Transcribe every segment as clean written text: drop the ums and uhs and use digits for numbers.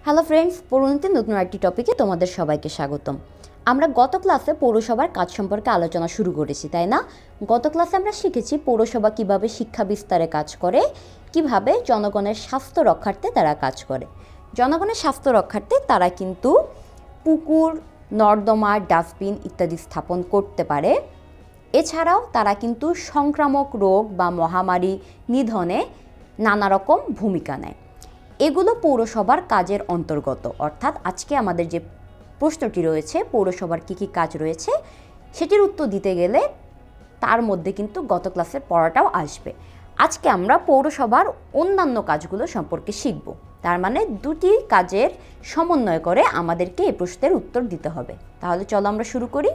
Hello friends, পৌরনীতির নতুন একটি টপিকে তোমাদের সবাইকে স্বাগতম। আমরা গত ক্লাসে পৌরসভার কাজ সম্পর্কে আলোচনা শুরু করেছি, তাই না? গত ক্লাসে আমরা শিখেছি পৌরসভা কিভাবে শিক্ষা বিস্তারে কাজ করে, কিভাবে জনগণের স্বাস্থ্য রক্ষার্থে তারা কাজ করে। জনগণের স্বাস্থ্য রক্ষার্থে তারা কিন্তু পুকুর, নর্দমা, ডাস্টবিন ইত্যাদি স্থাপন করতে পারে। এছাড়াও তারা কিন্তু সংক্রামক রোগ বা মহামারী নিধনে নানা রকম ভূমিকা নেয়। এগুলো পৌরসভার কাজের অন্তর্গত। অর্থাৎ আজকে আমাদের যে প্রশ্নটি রয়েছে পৌরসভার কী কী কাজ রয়েছে সেটির উত্তর দিতে গেলে তার মধ্যে কিন্তু গত ক্লাসের পড়াটাও আসবে। আজকে আমরা পৌরসভার অন্যান্য কাজগুলো সম্পর্কে শিখব। তার মানে দুটি কাজের সমন্বয় করে আমাদেরকে এই প্রশ্নের উত্তর দিতে হবে। তাহলে চলো আমরা শুরু করি।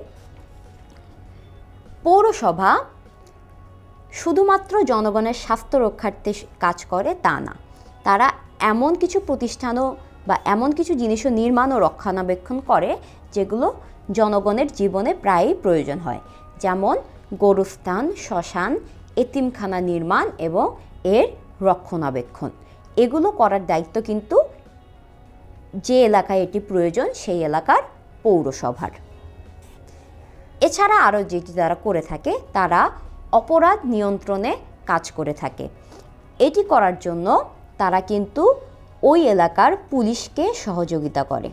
পৌরসভা শুধুমাত্র জনগণের স্বাস্থ্য রক্ষার্থে কাজ করে তা না, তারা এমন কিছু প্রতিষ্ঠানও বা এমন কিছু জিনিসও নির্মাণ ও রক্ষণাবেক্ষণ করে যেগুলো জনগণের জীবনে প্রায়ই প্রয়োজন হয়, যেমন গোরস্থান, শ্মশান, এতিমখানা নির্মাণ এবং এর রক্ষণাবেক্ষণ। এগুলো করার দায়িত্ব কিন্তু যে এলাকায় এটি প্রয়োজন সেই এলাকার পৌরসভার। এছাড়া আরও যেটি তারা করে থাকে, তারা অপরাধ নিয়ন্ত্রণে কাজ করে থাকে। এটি করার জন্য তারা কিন্তু ওই এলাকার পুলিশকে সহযোগিতা করে।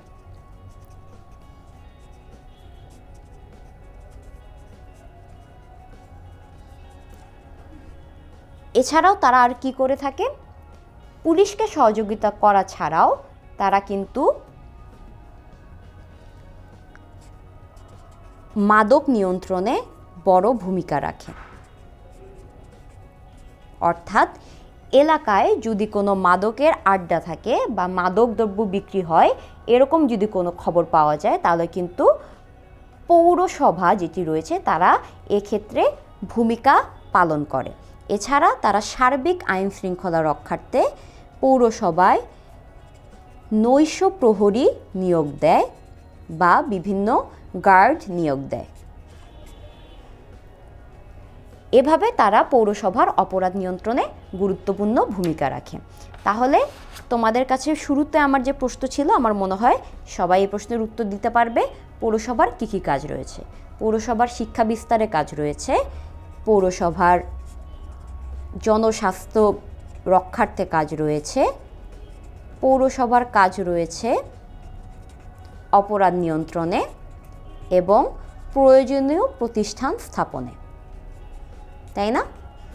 এছাড়াও তারা আর কি করে থাকে? পুলিশকে সহযোগিতা করা ছাড়াও তারা কিন্তু মাদক নিয়ন্ত্রণে বড় ভূমিকা রাখে। অর্থাৎ এলাকায় যদি কোনো মাদকের আড্ডা থাকে বা মাদক দ্রব্য বিক্রি হয় এরকম যদি কোনো খবর পাওয়া যায় তাহলে কিন্তু পৌরসভা যেটি রয়েছে তারা এক্ষেত্রে ভূমিকা পালন করে। এছাড়া তারা সার্বিক আইন শৃঙ্খলা রক্ষার্থে পৌরসভায় নৈশ প্রহরী নিয়োগ দেয় বা বিভিন্ন গার্ড নিয়োগ দেয়। এভাবে তারা পৌরসভার অপরাধ নিয়ন্ত্রণে গুরুত্বপূর্ণ ভূমিকা রাখে। তাহলে তোমাদের কাছে শুরুতে আমার যে প্রশ্ন ছিল, আমার মনে হয় সবাই এই প্রশ্নের উত্তর দিতে পারবে। পৌরসভার কী কী কাজ রয়েছে? পৌরসভার শিক্ষা বিস্তারে কাজ রয়েছে, পৌরসভার জনস্বাস্থ্য রক্ষার্থে কাজ রয়েছে, পৌরসভার কাজ রয়েছে অপরাধ নিয়ন্ত্রণে এবং প্রয়োজনীয় প্রতিষ্ঠান স্থাপনে, তাই না?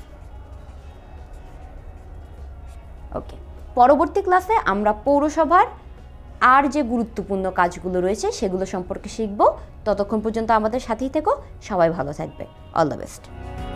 ওকে, পরবর্তী ক্লাসে আমরা পৌরসভার আর যে গুরুত্বপূর্ণ কাজগুলো রয়েছে সেগুলো সম্পর্কে শিখব। ততক্ষণ পর্যন্ত আমাদের সাথেই থেকো। সবাই ভালো থাকবে। All the best.